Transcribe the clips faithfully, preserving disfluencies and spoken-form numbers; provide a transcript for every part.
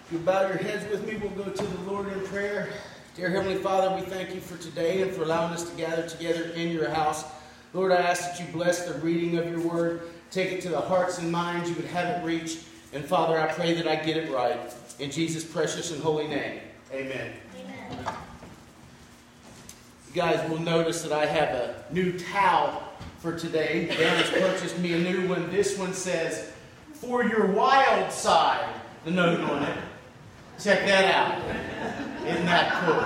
You bow your heads with me. We'll go to the Lord in prayer. Dear Heavenly Father, we thank you for today and for allowing us to gather together in your house. Lord, I ask that you bless the reading of your word. Take it to the hearts and minds you would have it reach. And Father, I pray that I get it right. In Jesus' precious and holy name, amen. Amen. You guys will notice that I have a new towel for today. Dan has purchased me a new one. This one says, "For your wild side," the note on it. Check that out. Isn't that cool?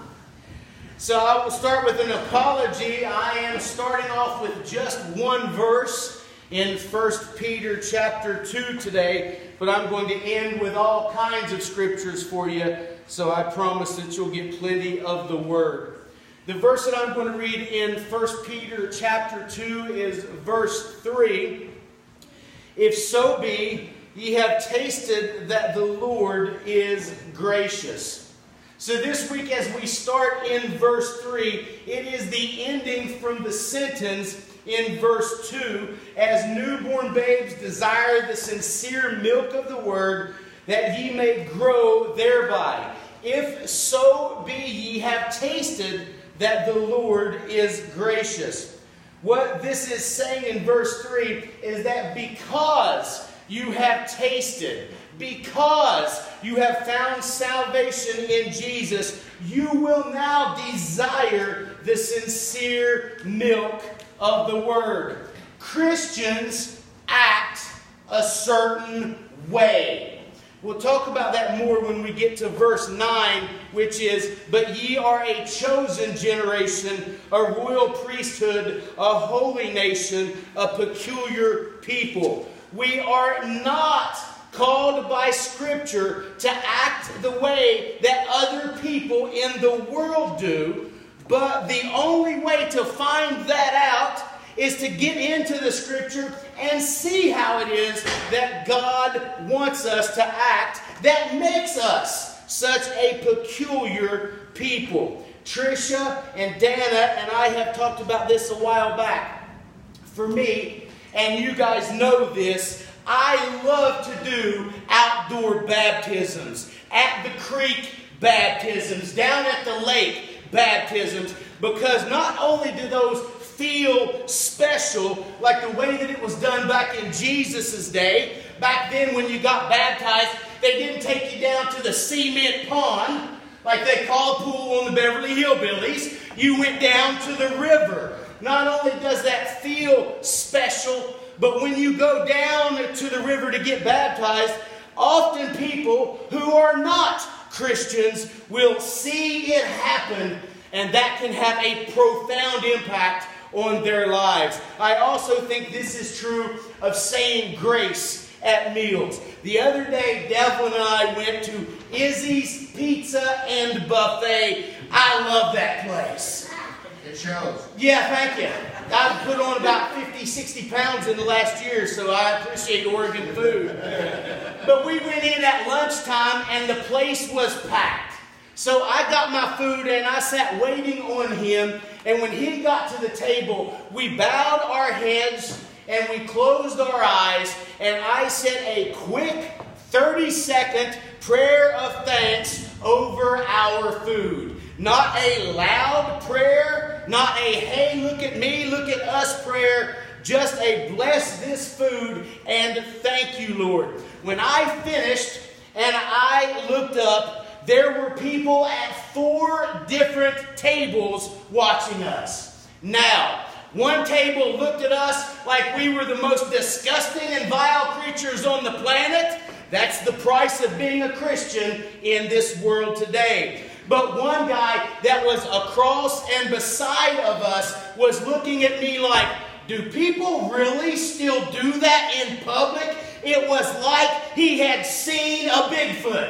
So I will start with an apology. I am starting off with just one verse in First Peter chapter two today, but I'm going to end with all kinds of scriptures for you, so I promise that you'll get plenty of the word. The verse that I'm going to read in First Peter chapter two is verse three. "If so be ye have tasted that the Lord is gracious." So this week as we start in verse three, it is the ending from the sentence in verse two, "As newborn babes desire the sincere milk of the word, that ye may grow thereby. If so be ye have tasted that the Lord is gracious." What this is saying in verse three is that because you have tasted, because you have found salvation in Jesus, you will now desire the sincere milk of the Word. Christians act a certain way. We'll talk about that more when we get to verse nine, which is, "But ye are a chosen generation, a royal priesthood, a holy nation, a peculiar people." We are not called by Scripture to act the way that other people in the world do, but the only way to find that out is to get into the Scripture and see how it is that God wants us to act that makes us such a peculiar people. Tricia and Dana and I have talked about this a while back. For me, and you guys know this, I love to do outdoor baptisms, at the creek baptisms, down at the lake baptisms, because not only do those feel special, like the way that it was done back in Jesus' day. Back then when you got baptized, they didn't take you down to the cement pond, like they call a pool on the Beverly Hillbillies. You went down to the river. Not only does that feel special, but when you go down to the river to get baptized, often people who are not Christians will see it happen, and that can have a profound impact on their lives. I also think this is true of saying grace at meals. The other day, Devlin and I went to Izzy's Pizza and Buffet. I love that place. It shows. Yeah, thank you. I've put on about fifty, sixty pounds in the last year, so I appreciate Oregon food. But we went in at lunchtime, and the place was packed. So I got my food, and I sat waiting on him. And when he got to the table, we bowed our heads, and we closed our eyes, and I said a quick thirty-second prayer of thanks over our food. Not a loud prayer, not a "hey, look at me, look at us" prayer, just a "bless this food and thank you, Lord." When I finished and I looked up, there were people at four different tables watching us. Now, one table looked at us like we were the most disgusting and vile creatures on the planet. That's the price of being a Christian in this world today. But one guy that was across and beside of us was looking at me like, "Do people really still do that in public?" It was like he had seen a Bigfoot.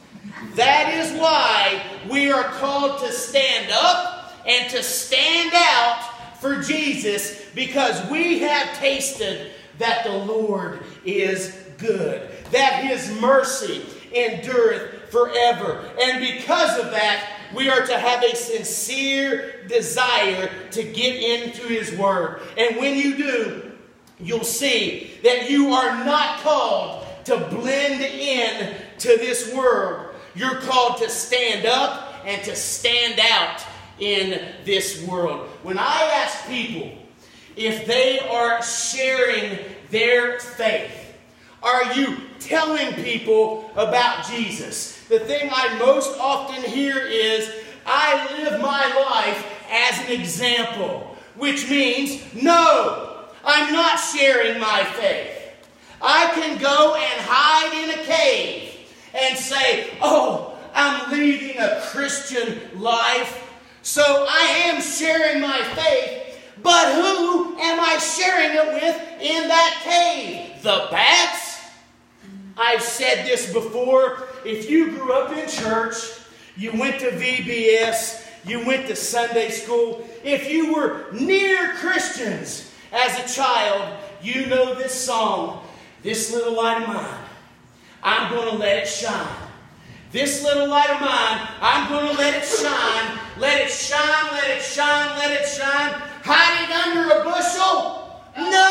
That is why we are called to stand up and to stand out for Jesus, because we have tasted that the Lord is good, that His mercy endureth forever. And because of that, we are to have a sincere desire to get into His Word. And when you do, you'll see that you are not called to blend in to this world. You're called to stand up and to stand out in this world. When I ask people if they are sharing their faith, are you telling people about Jesus? The thing I most often hear is, I live my life as an example, which means, no, I'm not sharing my faith. I can go and hide in a cave and say, oh, I'm leading a Christian life, so I am sharing my faith, but who am I sharing it with in that cave? The bats? I've said this before. If you grew up in church, you went to V B S, you went to Sunday school, if you were near Christians as a child, you know this song, "This little light of mine, I'm going to let it shine. This little light of mine, I'm going to let it shine. Let it shine, let it shine, let it shine. Hide it under a bushel?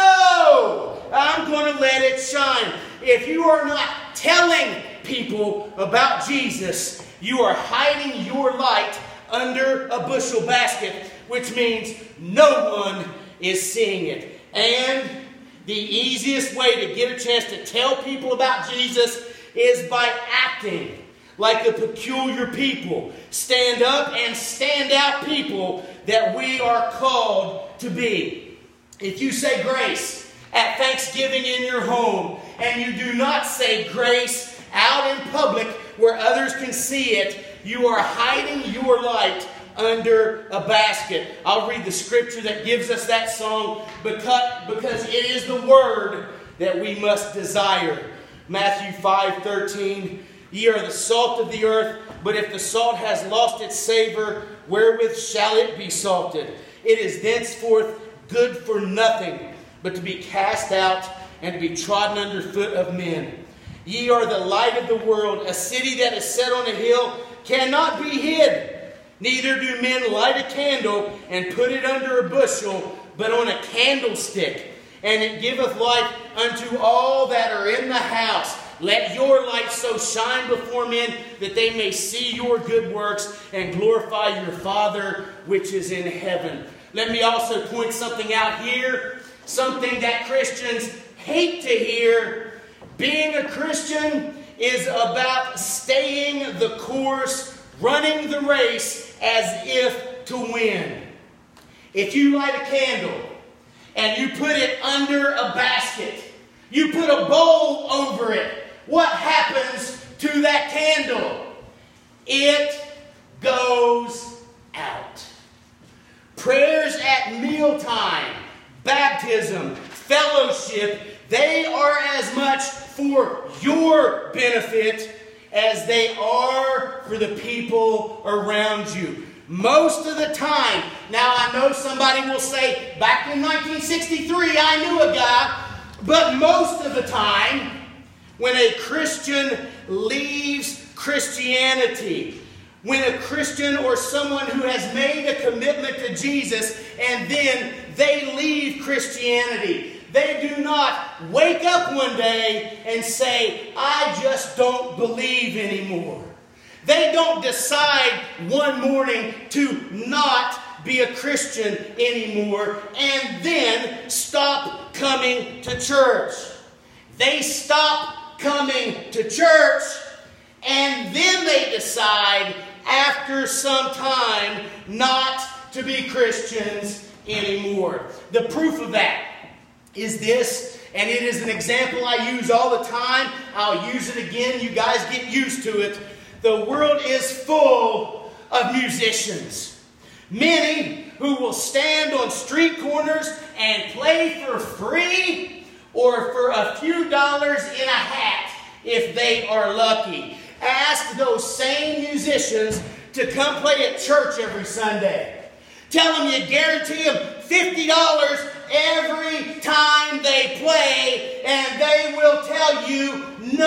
No! I'm going to let it shine." If you are not telling people about Jesus, you are hiding your light under a bushel basket, which means no one is seeing it. And the easiest way to get a chance to tell people about Jesus is by acting like the peculiar people, stand up and stand out people that we are called to be. If you say grace at Thanksgiving in your home, and you do not say grace out in public where others can see it, you are hiding your light under a basket. I'll read the scripture that gives us that song because, because it is the word that we must desire. Matthew five thirteen, "Ye are the salt of the earth, but if the salt has lost its savor, wherewith shall it be salted? It is thenceforth good for nothing, but to be cast out and to be trodden under foot of men. Ye are the light of the world. A city that is set on a hill cannot be hid. Neither do men light a candle and put it under a bushel, but on a candlestick, and it giveth light unto all that are in the house. Let your light so shine before men that they may see your good works and glorify your Father which is in heaven." Let me also point something out here, something that Christians hate to hear. Being a Christian is about staying the course, running the race as if to win. If you light a candle and you put it under a basket, you put a bowl over it, what happens to that candle? It goes out. Prayers at mealtime, baptism, fellowship, they are as much for your benefit as they are for the people around you. Most of the time, now I know somebody will say, back in nineteen sixty-three I knew a guy, but most of the time, when a Christian leaves Christianity, when a Christian or someone who has made a commitment to Jesus and then they leave Christianity, they do not wake up one day and say, I just don't believe anymore. They don't decide one morning to not be a Christian anymore and then stop coming to church. They stop coming to church and then they decide after some time not to be Christians anymore. The proof of that is this, and it is an example I use all the time. I'll use it again. You guys get used to it. The world is full of musicians. Many who will stand on street corners and play for free or for a few dollars in a hat if they are lucky. Ask those same musicians to come play at church every Sunday. Tell them you guarantee them fifty dollars every time they play, and they will tell you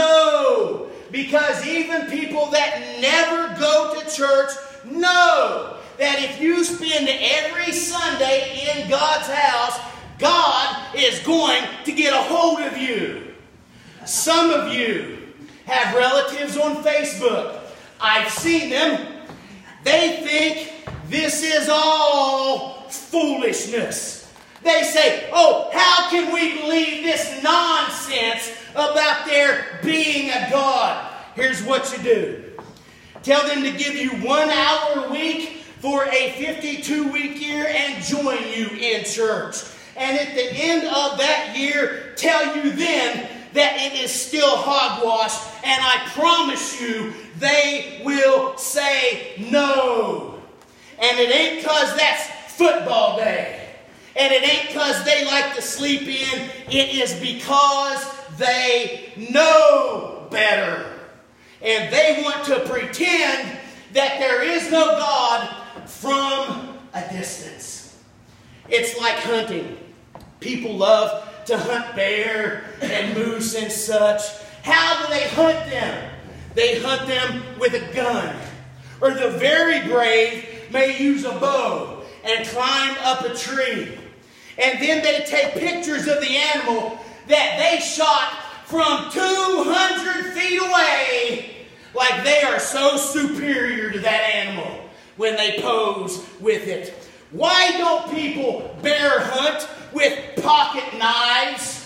no. Because even people that never go to church know that if you spend every Sunday in God's house, God is going to get a hold of you. Some of you have relatives on Facebook. I've seen them. They think this is all foolishness. They say, oh, how can we believe this nonsense about there being a God? Here's what you do. Tell them to give you one hour a week for a fifty-two week year and join you in church. And at the end of that year, tell you then that it is still hogwash, and I promise you they will say no. And it ain't because that's football day. And it ain't because they like to sleep in. It is because they know better. And they want to pretend that there is no God from a distance. It's like hunting. People love to hunt bear and moose and such. How do they hunt them? They hunt them with a gun. Or the very brave may use a bow and climb up a tree. And then they take pictures of the animal that they shot from two hundred feet away, like they are so superior to that animal when they pose with it. Why don't people bear hunt with pocket knives?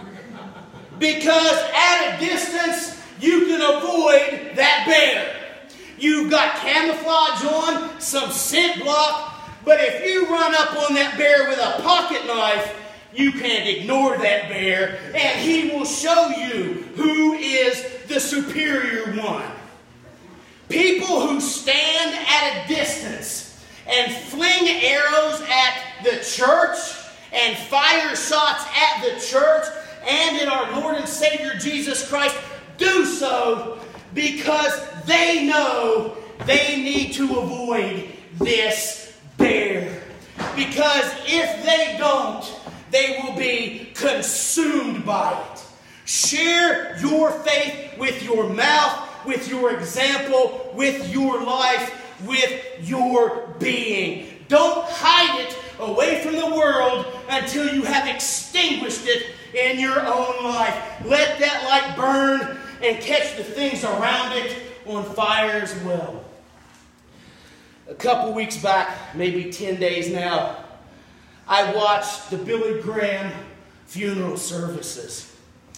Because at a distance, you can avoid that bear. You've got camouflage on, some scent block, but if you run up on that bear with a pocket knife, you can't ignore that bear, and he will show you who is the superior one. People who stand at a distance and fling arrows at the church and fire shots at the church and in our Lord and Savior Jesus Christ do so because they know they need to avoid this bear. Because if they don't, they will be consumed by it. Share your faith with your mouth, with your example, with your life, with your being. Don't hide it away from the world until you have extinguished it in your own life. Let that light burn and catch the things around it on fire as well. A couple weeks back, maybe ten days now, I watched the Billy Graham funeral services.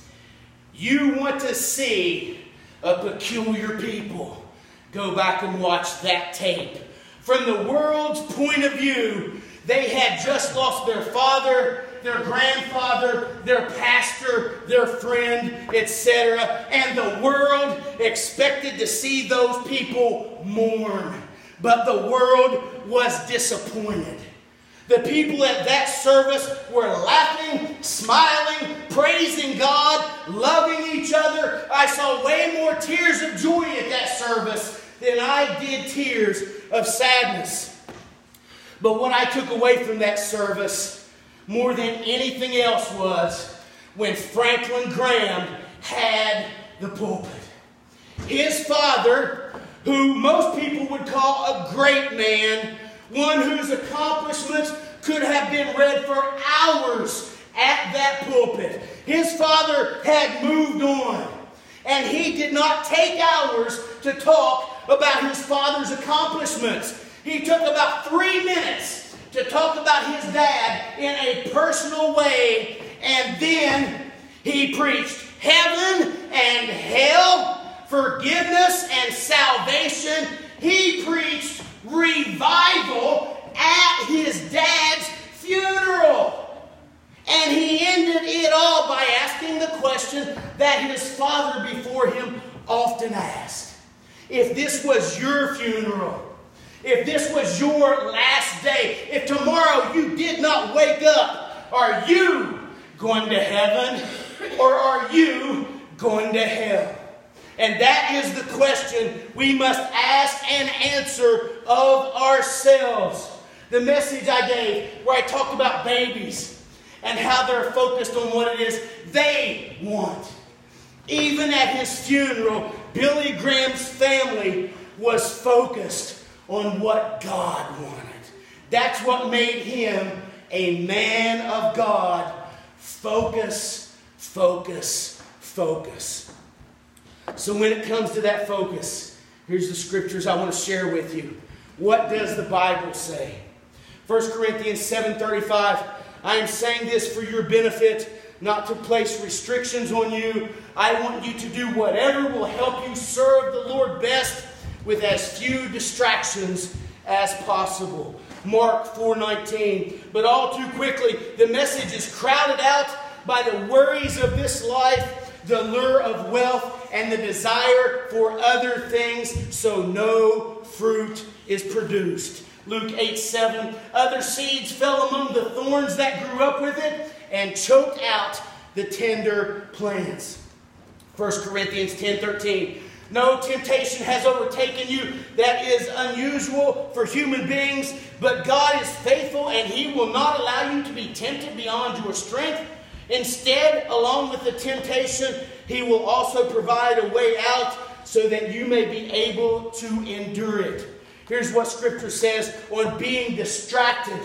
You want to see a peculiar people, go back and watch that tape. From the world's point of view, they had just lost their father, their grandfather, their pastor, their friend, et cetera. And the world expected to see those people mourn. But the world was disappointed. The people at that service were laughing, smiling, praising God, loving each other. I saw way more tears of joy at that service than I did tears of sadness. But what I took away from that service more than anything else was when Franklin Graham had the pulpit. His father, who most people would call a great man, one whose accomplishments could have been read for hours at that pulpit. His father had moved on, and he did not take hours to talk about his father's accomplishments. He took about three minutes to talk about his dad in a personal way, and then he preached heaven and hell, forgiveness and salvation. He preached revival at his dad's funeral. And he ended it all by asking the question that his father before him often asked. If this was your funeral, if this was your last day, if tomorrow you did not wake up, are you going to heaven or are you going to hell? And that is the question we must ask and answer of ourselves. The message I gave where I talked about babies and how they're focused on what it is they want. Even at his funeral, Billy Graham's family was focused on what God wanted. That's what made him a man of God. Focus, focus, focus. So when it comes to that focus, here's the scriptures I want to share with you. What does the Bible say? First Corinthians seven thirty-five, I am saying this for your benefit, not to place restrictions on you. I want you to do whatever will help you serve the Lord best with as few distractions as possible. Mark four nineteen. But all too quickly, the message is crowded out by the worries of this life, the lure of wealth, and the desire for other things, so no fruit is produced. Luke eight seven. Other seeds fell among the thorns that grew up with it and choked out the tender plants. First Corinthians ten thirteen. No temptation has overtaken you that is unusual for human beings, but God is faithful and He will not allow you to be tempted beyond your strength. Instead, along with the temptation, He will also provide a way out so that you may be able to endure it. Here's what Scripture says on being distracted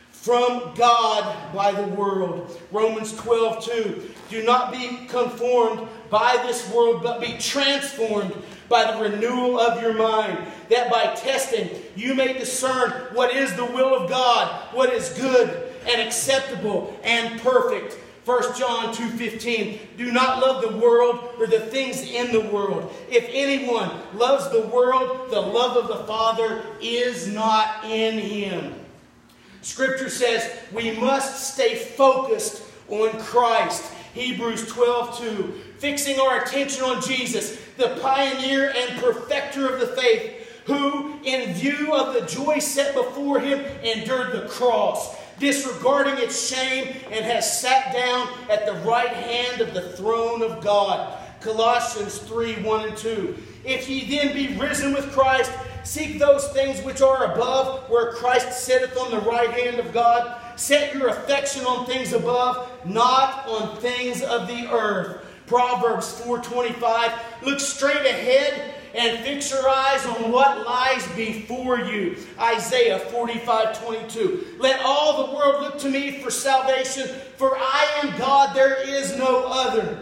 from God by the world. Romans twelve two. Do not be conformed by this world, but be transformed by the renewal of your mind, that by testing you may discern what is the will of God, what is good and acceptable and perfect. First John two fifteen. Do not love the world or the things in the world. If anyone loves the world, the love of the Father is not in him. Scripture says we must stay focused on Christ. Hebrews twelve two. Fixing our attention on Jesus, the pioneer and perfecter of the faith, who, in view of the joy set before Him, endured the cross, disregarding its shame, and has sat down at the right hand of the throne of God. Colossians three one and two. If ye then be risen with Christ, seek those things which are above, where Christ sitteth on the right hand of God. Set your affection on things above, not on things of the earth. Proverbs four twenty-five. Look straight ahead and fix your eyes on what lies before you. Isaiah forty-five twenty-two. Let all the world look to me for salvation, for I am God, there is no other.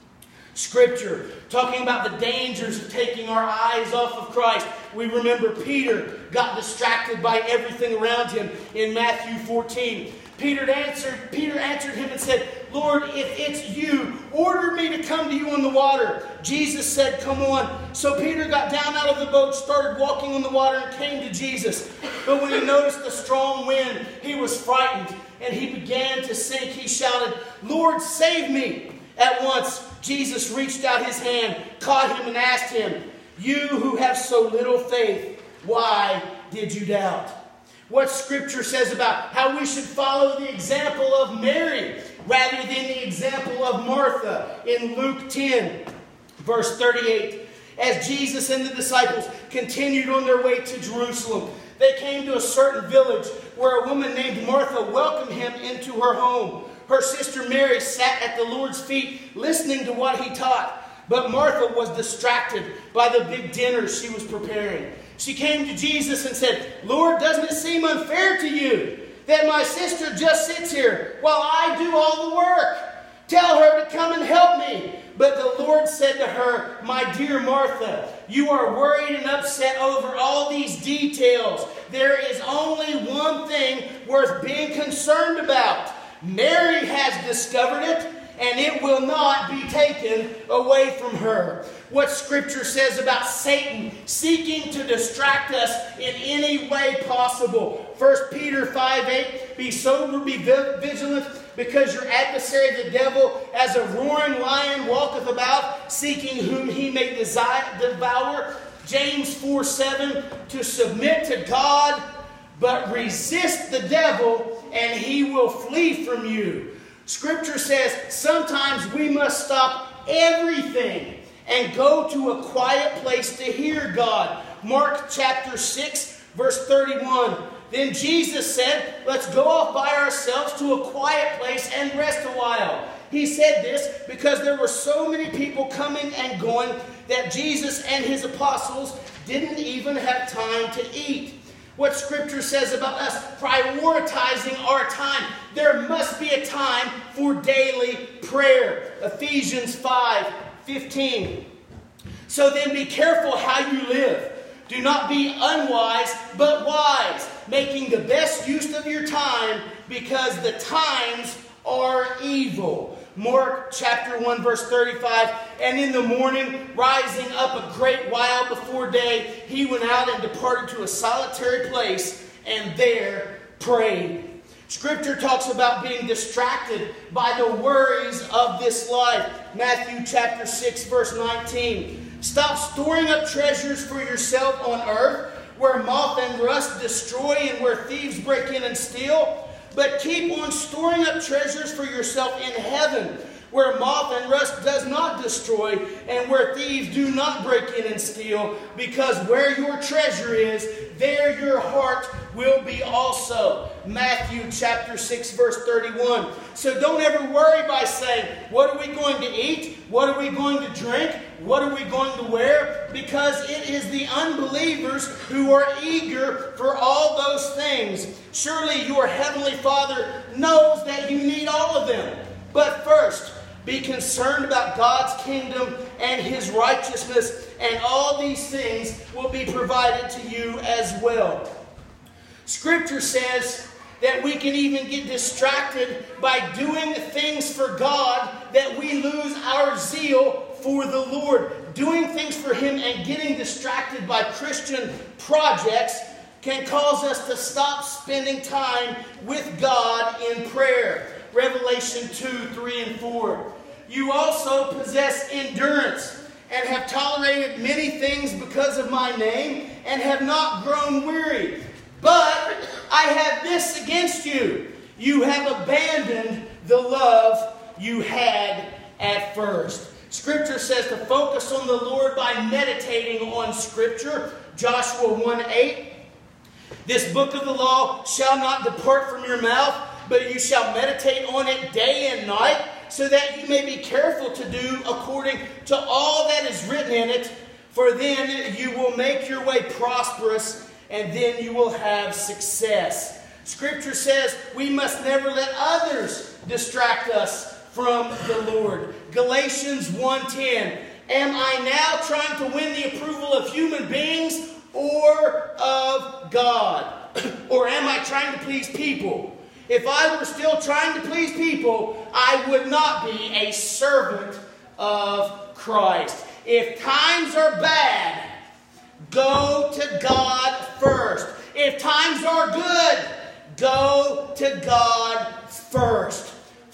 Scripture, talking about the dangers of taking our eyes off of Christ. We remember Peter got distracted by everything around him in Matthew fourteen. Peter answered, Peter answered him and said, Lord, if it's you, order me to come to you on the water. Jesus said, come on. So Peter got down out of the boat, started walking on the water, and came to Jesus. But when he noticed the strong wind, he was frightened, and he began to sink. He shouted, Lord, save me. At once, Jesus reached out His hand, caught him, and asked him, you who have so little faith, why did you doubt? What Scripture says about how we should follow the example of Mary rather than the example of Martha in Luke ten, verse thirty-eight. As Jesus and the disciples continued on their way to Jerusalem, they came to a certain village where a woman named Martha welcomed Him into her home. Her sister Mary sat at the Lord's feet listening to what He taught. But Martha was distracted by the big dinner she was preparing. She came to Jesus and said, Lord, doesn't it seem unfair to you that my sister just sits here while I do all the work? Tell her to come and help me. But the Lord said to her, my dear Martha, you are worried and upset over all these details. There is only one thing worth being concerned about. Mary has discovered it, and it will not be taken away from her. What Scripture says about Satan seeking to distract us in any way possible. First Peter five eight, be sober, be vigilant, because your adversary the devil, as a roaring lion, walketh about, seeking whom he may desire, devour. James four seven, to submit to God, but resist the devil, and he will flee from you. Scripture says sometimes we must stop everything and go to a quiet place to hear God. Mark chapter six, verse thirty-one. Then Jesus said, let's go off by ourselves to a quiet place and rest a while. He said this because there were so many people coming and going that Jesus and His apostles didn't even have time to eat. What Scripture says about us prioritizing our time. There must be a time for daily prayer. Ephesians five fifteen. So then be careful how you live. Do not be unwise, but wise, making the best use of your time, because the times are evil. Mark chapter one verse thirty-five, and in the morning, rising up a great while before day, he went out and departed to a solitary place, and there prayed. Scripture talks about being distracted by the worries of this life. Matthew chapter six verse nineteen. Stop storing up treasures for yourself on earth, where moth and rust destroy and where thieves break in and steal. But keep on storing up treasures for yourself in heaven, where moth and rust does not destroy and where thieves do not break in and steal. Because where your treasure is, there your heart will be also. Matthew chapter six verse thirty-one. So don't ever worry by saying, what are we going to eat? What are we going to drink? What are we going to wear? Because it is the unbelievers who are eager for all those things. Surely your heavenly Father knows that you need all of them. But first, be concerned about God's kingdom and His righteousness, and all these things will be provided to you as well. Scripture says that we can even get distracted by doing things for God, that we lose our zeal for the Lord. Doing things for Him and getting distracted by Christian projects can cause us to stop spending time with God in prayer. Revelation two, three, and four. You also possess endurance and have tolerated many things because of my name and have not grown weary. But I have this against you. You have abandoned the love you had at first. Scripture says to focus on the Lord by meditating on Scripture. Joshua one eight. This book of the law shall not depart from your mouth, but you shall meditate on it day and night, so that you may be careful to do according to all that is written in it. For then you will make your way prosperous, and then you will have success. Scripture says we must never let others distract us from the Lord. Galatians one ten. Am I now trying to win the approval of human beings or of God? Or am I trying to please people? If I were still trying to please people, I would not be a servant of Christ. If times are bad, go to God first. If times are good, go to God first.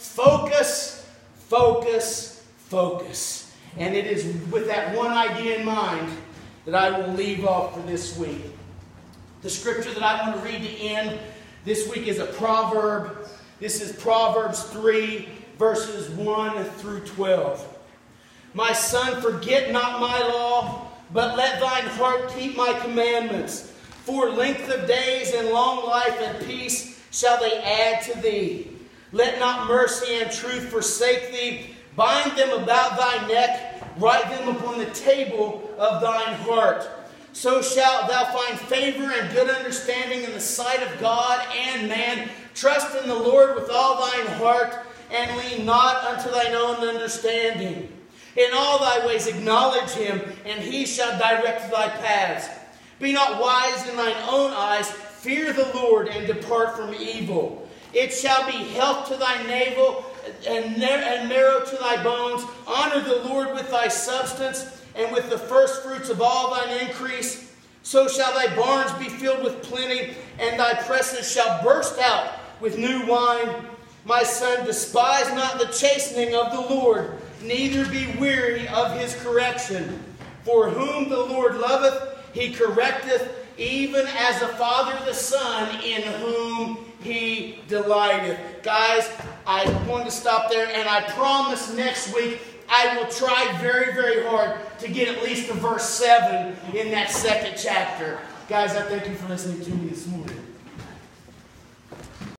Focus, focus, focus. And it is with that one idea in mind that I will leave off for this week. The scripture that I want to read to end this week is a proverb. This is Proverbs three, verses one through twelve. My son, forget not my law, but let thine heart keep my commandments. For length of days and long life and peace shall they add to thee. Let not mercy and truth forsake thee. Bind them about thy neck. Write them upon the table of thine heart. So shalt thou find favor and good understanding in the sight of God and man. Trust in the Lord with all thine heart, and lean not unto thine own understanding. In all thy ways acknowledge him, and he shall direct thy paths. Be not wise in thine own eyes. Fear the Lord, and depart from evil. It shall be health to thy navel, and marrow to thy bones. Honor the Lord with thy substance, and with the first fruits of all thine increase. So shall thy barns be filled with plenty, and thy presses shall burst out with new wine. My son, despise not the chastening of the Lord, neither be weary of his correction. For whom the Lord loveth, he correcteth, even as a father the son, in whom he delighteth. Guys, I want to stop there, and I promise next week I will try very, very hard to get at least to verse seven in that second chapter. Guys, I thank you for listening to me this morning.